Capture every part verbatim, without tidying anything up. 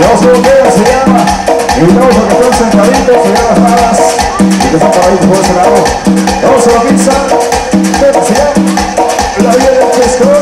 Vamos como queda, se llama. Invitamos a que estén sentaditos, se llaman las malas. Y que están paraditos por ese lado. Vamos a la pizza. ¿Cómo se llama? La vida del pescador.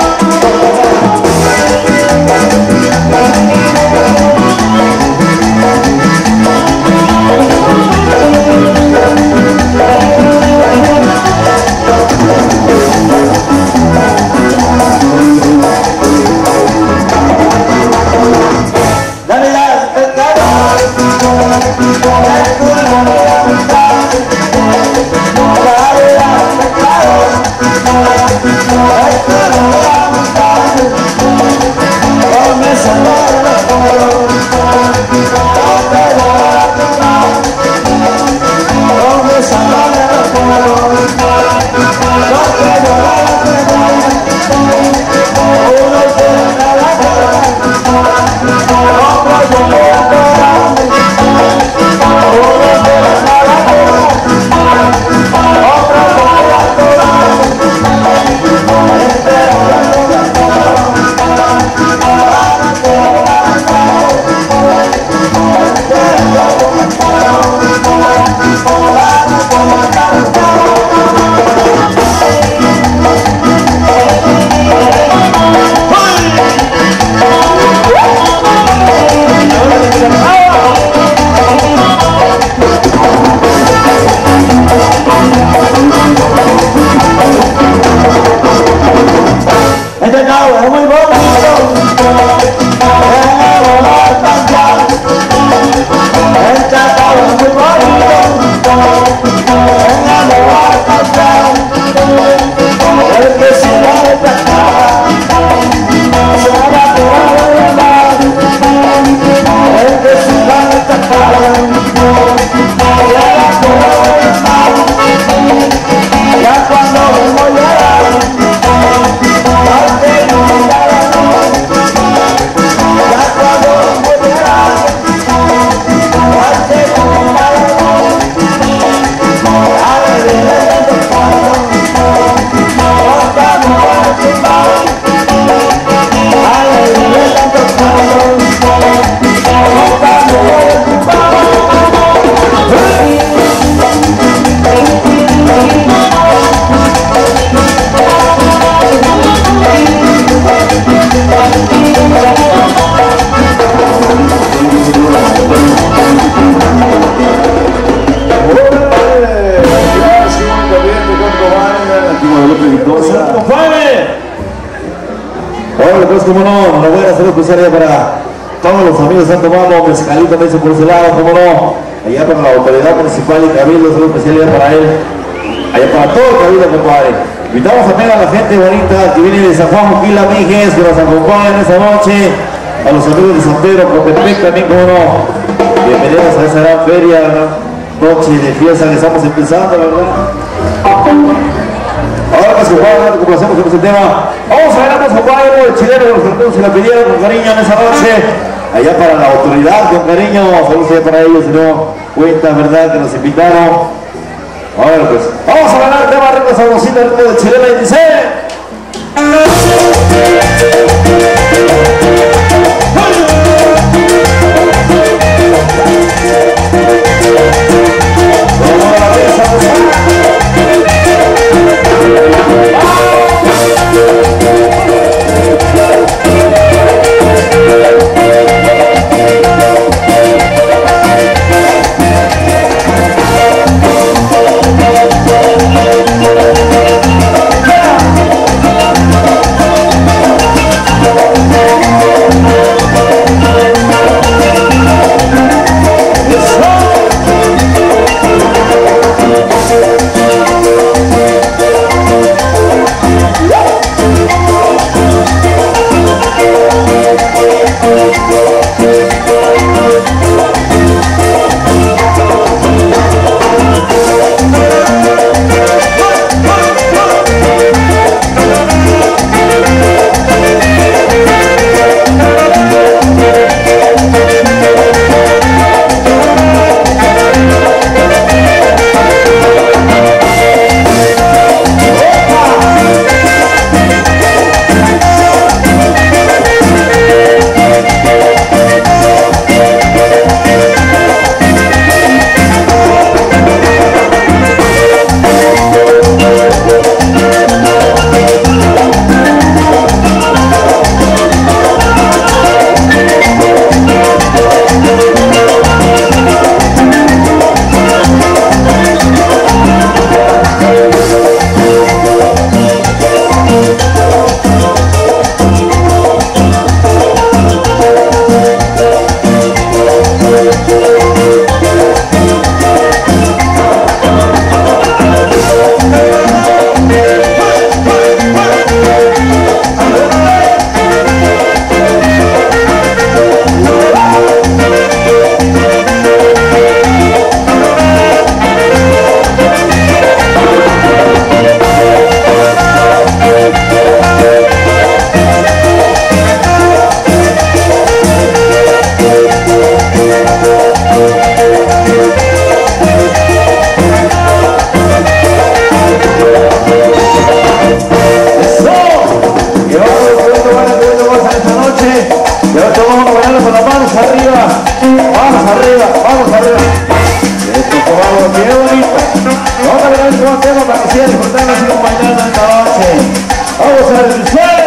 Como no, lo voy a hacer especial ya para todos los amigos de Santo Mamo, Mezcalito me hizo por ese lado, como no, allá para la autoridad municipal y cabildo, hacer especial ya para él, allá para todo el cabildo, compadre. Invitamos también a la gente bonita que viene de San Juan, Juquila, Mijes, que nos acompañan esta noche, a los amigos de San Pedro, Copetec también, como no, bienvenidos a esa gran feria, gran noche de fiesta que estamos empezando, ¿verdad? Ahora pues compadre, complacemos con ese tema. Vamos a ver a los compadres el chileno de los cartones, se la pidieron con cariño en esa noche. Allá para la autoridad, con cariño, saludos para ellos, no cuenta, ¿verdad? Que nos invitaron. Ahora pues, vamos a ganar el tema rico, sabrosito, el ritmo del chileno y dice. Yeah. Y ahora todos vamos a bailar con las manos arriba. Vamos arriba, vamos arriba. Esto es algo bien bonito. Vamos a ver el tema para que sigan disfrutando y sigan bailando esta noche. Vamos a ver el suelo.